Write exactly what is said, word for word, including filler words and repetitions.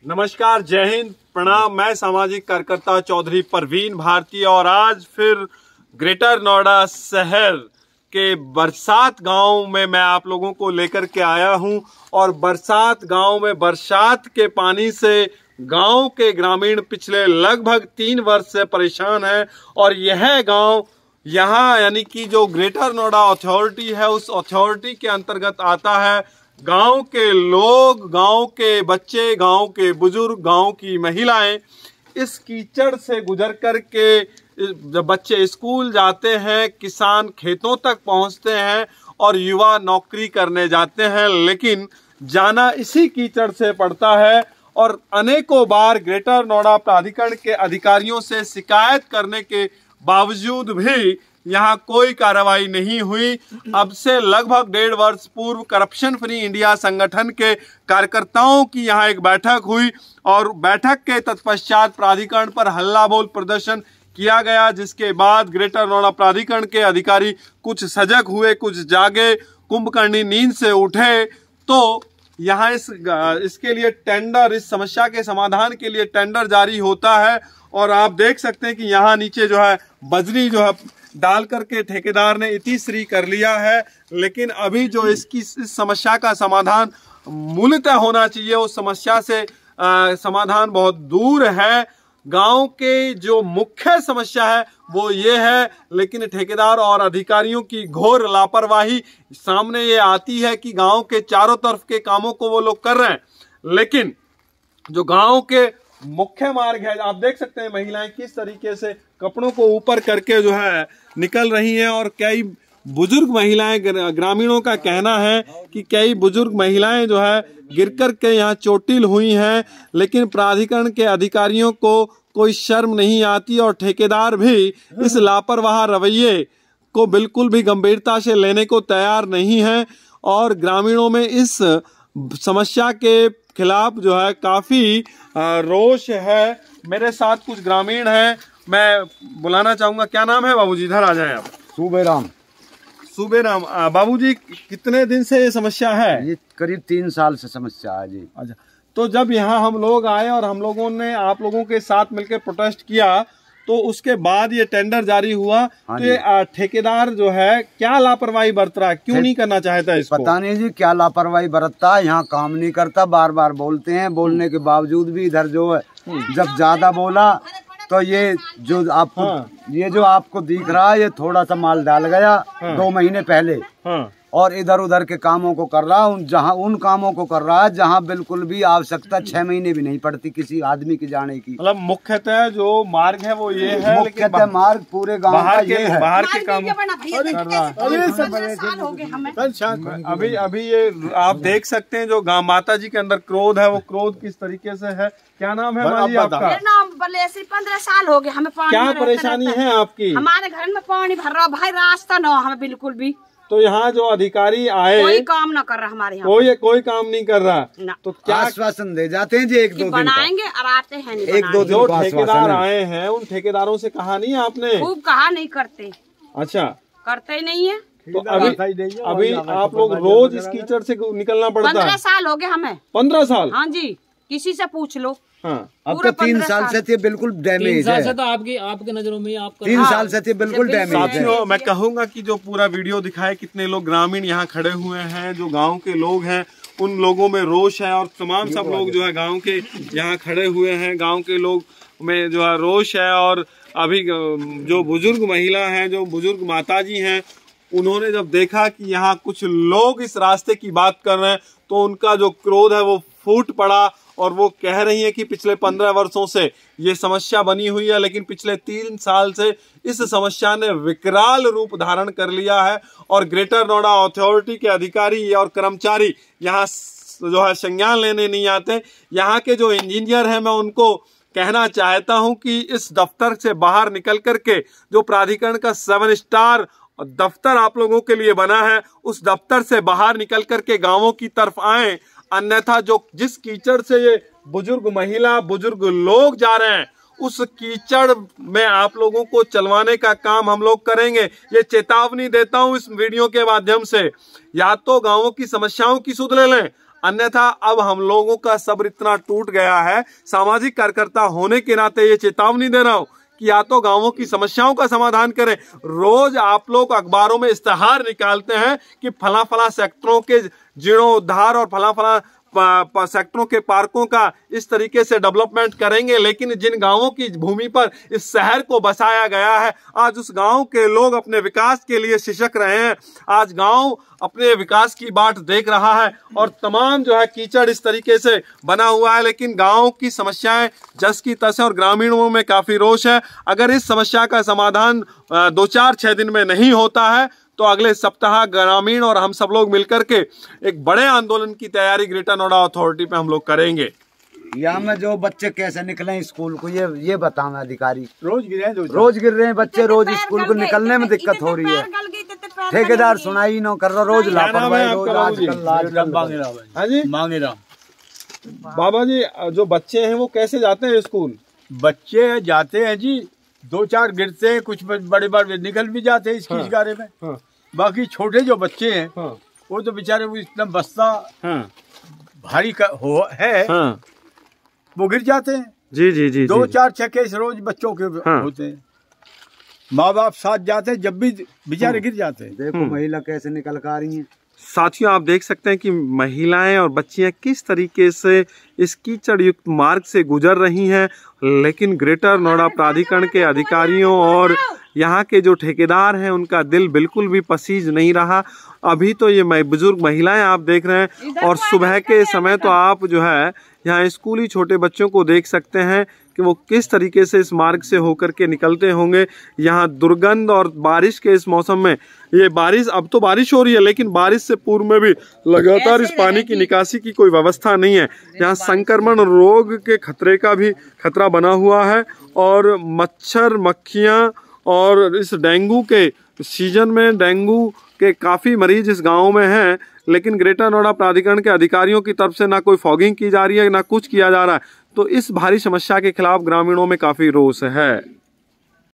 नमस्कार, जय हिंद, प्रणाम। मैं सामाजिक कार्यकर्ता चौधरी परवीन भारती और आज फिर ग्रेटर नोएडा शहर के बरसात गांव में मैं आप लोगों को लेकर के आया हूं। और बरसात गांव में बरसात के पानी से गांव के ग्रामीण पिछले लगभग तीन वर्ष से परेशान हैं। और यह गांव यहाँ यानी कि जो ग्रेटर नोएडा अथॉरिटी है उस अथॉरिटी के अंतर्गत आता है। गांव के लोग, गांव के बच्चे, गांव के बुजुर्ग, गांव की महिलाएं इस कीचड़ से गुजर कर के जब बच्चे स्कूल जाते हैं, किसान खेतों तक पहुंचते हैं और युवा नौकरी करने जाते हैं, लेकिन जाना इसी कीचड़ से पड़ता है। और अनेकों बार ग्रेटर नोएडा प्राधिकरण के अधिकारियों से शिकायत करने के बावजूद भी यहाँ कोई कार्रवाई नहीं हुई। अब से लगभग डेढ़ वर्ष पूर्व करप्शन फ्री इंडिया संगठन के कार्यकर्ताओं की यहाँ एक बैठक हुई और बैठक के तत्पश्चात प्राधिकरण पर हल्ला बोल प्रदर्शन किया गया, जिसके बाद ग्रेटर नोएडा प्राधिकरण के अधिकारी कुछ सजग हुए, कुछ जागे, कुंभकर्णी नींद से उठे। तो यहाँ इस इसके लिए टेंडर, इस समस्या के समाधान के लिए टेंडर जारी होता है। और आप देख सकते हैं कि यहाँ नीचे जो है बजरी जो है डाल करके ठेकेदार ने इतिश्री कर लिया है, लेकिन अभी जो इसकी इस समस्या का समाधान मूलतः होना चाहिए उस समस्या से आ, समाधान बहुत दूर है। गांव के जो मुख्य समस्या है वो ये है, लेकिन ठेकेदार और अधिकारियों की घोर लापरवाही सामने ये आती है कि गांव के चारों तरफ के कामों को वो लोग कर रहे हैं, लेकिन जो गांव के मुख्य मार्ग है, आप देख सकते हैं महिलाएं किस तरीके से कपड़ों को ऊपर करके जो है निकल रही हैं। और कई बुजुर्ग महिलाएं, ग्रामीणों का कहना है कि कई बुजुर्ग महिलाएं जो है गिरकर के यहाँ चोटिल हुई हैं, लेकिन प्राधिकरण के अधिकारियों को कोई शर्म नहीं आती और ठेकेदार भी इस लापरवाह रवैये को बिल्कुल भी गंभीरता से लेने को तैयार नहीं है। और ग्रामीणों में इस समस्या के खिलाफ जो है काफी रोष है। मेरे साथ कुछ ग्रामीण हैं, मैं बुलाना चाहूंगा। क्या नाम है बाबूजी? इधर आ जाएं आप। सुबेराम। सुबेराम बाबूजी, कितने दिन से ये समस्या है? ये करीब तीन साल से समस्या है जी। अच्छा, तो जब यहाँ हम लोग आए और हम लोगों ने आप लोगों के साथ मिलकर प्रोटेस्ट किया तो उसके बाद ये टेंडर जारी हुआ। हाँ, तो ये ठेकेदार जो है क्या लापरवाही बरत रहा है, क्यों नहीं करना चाहता इसको? पता नहीं जी क्या लापरवाही बरतता है, यहाँ काम नहीं करता, बार बार बोलते हैं, बोलने के बावजूद भी इधर जो है जब ज्यादा बोला तो ये जो आपको हाँ। ये जो आपको दिख रहा है ये थोड़ा सा माल डाल गया हाँ। दो महीने पहले हाँ। और इधर उधर के कामों को कर रहा उन जहाँ उन कामों को कर रहा है जहाँ बिल्कुल भी आवश्यकता छह महीने भी नहीं पड़ती किसी आदमी की जाने की। मतलब मुख्यतः जो मार्ग है वो ये है, मुख्यतः मार्ग पूरे गांव का ये है। बाहर के काम अभी अभी ये आप देख सकते हैं जो गाँव माता जी के अंदर क्रोध है वो क्रोध किस तरीके से है। क्या नाम है माँ जी आपका? मेरा नाम बलेसी। पंद्रह साल हो गए हमें पानी। क्या परेशानी है आपकी? हमारे घर में पानी भर रहा भाई, रास्ता न हमें बिल्कुल भी। तो यहाँ जो अधिकारी आए कोई काम न कर रहा हमारे यहाँ, कोई कोई काम नहीं कर रहा। तो क्या आश्वासन दे जाते हैं जी एक दो दिन बनाएंगे और आते हैं नहीं, एक दो दिन जो ठेकेदार आए हैं उन ठेकेदारों से कहा नहीं आपने? खूब कहा, नहीं करते। अच्छा, करते ही नहीं है। तो अभी अभी आप लोग रोज इस कीचड़ से निकलना पड़ता है? पंद्रह साल हो गए हमें। पंद्रह साल? हाँ जी, किसी से पूछ लो। हाँ। अब तो तीन साल से थे बिल्कुल डैमेज है। तो आपकी आपके नजरों में आपका तीन साल से थे बिल्कुल डैमेज है। साथियों, मैं कहूंगा कि जो पूरा वीडियो दिखाए कितने लोग ग्रामीण यहाँ खड़े हुए हैं, जो गांव के लोग हैं उन लोगों में रोष है और तमाम सब लोग जो है गांव के यहाँ खड़े हुए हैं। गांव के लोग में जो है रोष है। और अभी जो बुजुर्ग महिला हैं, जो बुजुर्ग माताजी हैं, उन्होंने जब देखा कि यहाँ कुछ लोग इस रास्ते की बात कर रहे हैं तो उनका जो क्रोध है वो फूट पड़ा। और वो कह रही है कि पिछले पंद्रह वर्षों से ये समस्या बनी हुई है, लेकिन पिछले तीन साल से इस समस्या ने विकराल रूप धारण कर लिया है। और ग्रेटर नोएडा अथॉरिटी के अधिकारी और कर्मचारी यहाँ जो है संज्ञान लेने नहीं आते। यहाँ के जो इंजीनियर हैं, मैं उनको कहना चाहता हूं कि इस दफ्तर से बाहर निकल करके जो प्राधिकरण का सेवन स्टार दफ्तर आप लोगों के लिए बना है उस दफ्तर से बाहर निकल करके गांवों की तरफ आए, अन्यथा जो जिस कीचड़ से ये बुजुर्ग महिला, बुजुर्ग लोग जा रहे हैं उस कीचड़ में आप लोगों को चलवाने का काम हम लोग करेंगे। ये चेतावनी देता हूं इस वीडियो के माध्यम से। या तो गांवों की समस्याओं की सुध ले लें, अन्यथा अब हम लोगों का सब्र इतना टूट गया है। सामाजिक कार्यकर्ता होने के नाते ये चेतावनी दे रहा हूं कि या तो गांवों की समस्याओं का समाधान करें। रोज आप लोग अखबारों में इश्तेहार निकालते हैं कि फला फला सेक्टरों के जीर्णोद्धार और फला फला सेक्टरों के पार्कों का इस तरीके से डेवलपमेंट करेंगे, लेकिन जिन गांवों की भूमि पर इस शहर को बसाया गया है, आज उस गांव के लोग अपने विकास के लिए सिसक रहे हैं। आज गांव अपने विकास की बाट देख रहा है और तमाम जो है कीचड़ इस तरीके से बना हुआ है, लेकिन गांव की समस्याएं जस की तस है और ग्रामीणों में काफी रोष है। अगर इस समस्या का समाधान दो चार छह दिन में नहीं होता है तो अगले सप्ताह ग्रामीण और हम सब लोग मिलकर के एक बड़े आंदोलन की तैयारी ग्रेटर नोएडा अथॉरिटी पे हम लोग करेंगे। यहाँ में जो बच्चे कैसे निकले स्कूल को, ये ये बताना अधिकारी। रोज गिरे हैं, रोज गिर रहे हैं बच्चे, रोज स्कूल को निकलने में दिक्कत हो रही है। ठेकेदार सुनाई न कर रहा, रोज लापरवाही, रोज आजकल। हाँ जी मांगे राम बाबा जी, जो बच्चे हैं वो कैसे जाते हैं स्कूल? बच्चे जाते हैं जी, दो चार गिरते हैं, कुछ बड़े बड़े निकल भी जाते हैं इसकी शिकारे में। हाँ। बाकी छोटे जो बच्चे हैं हाँ। वो तो बेचारे वो इतना बस्ता हाँ। भारी का हो है, हाँ। वो गिर जाते हैं। जी जी जी दो जी। चार छह केस रोज बच्चों के हाँ। होते हैं। माँ बाप साथ जाते हैं, जब भी बेचारे गिर जाते हैं। देखो महिला कैसे निकल कर आ रही है। साथियों, आप देख सकते हैं कि महिलाएं और बच्चियां किस तरीके से इस कीचड़ युक्त मार्ग से गुजर रही हैं, लेकिन ग्रेटर नोएडा प्राधिकरण के अधिकारियों और यहाँ के जो ठेकेदार हैं उनका दिल बिल्कुल भी पसीज नहीं रहा। अभी तो ये बुजुर्ग महिलाएं आप देख रहे हैं और सुबह के समय तो आप जो है यहाँ स्कूली छोटे बच्चों को देख सकते हैं कि वो किस तरीके से इस मार्ग से होकर के निकलते होंगे। यहाँ दुर्गंध और बारिश के इस मौसम में, ये बारिश, अब तो बारिश हो रही है लेकिन बारिश से पूर्व में भी लगातार इस पानी की निकासी की कोई व्यवस्था नहीं है। यहाँ संक्रमण रोग के खतरे का भी खतरा बना हुआ है और मच्छर मक्खियाँ और इस डेंगू के सीजन में डेंगू के काफ़ी मरीज इस गाँव में हैं, लेकिन ग्रेटर नोएडा प्राधिकरण के अधिकारियों की तरफ से ना कोई फॉगिंग की जा रही है ना कुछ किया जा रहा है। तो इस भारी समस्या के खिलाफ ग्रामीणों में काफ़ी रोष है।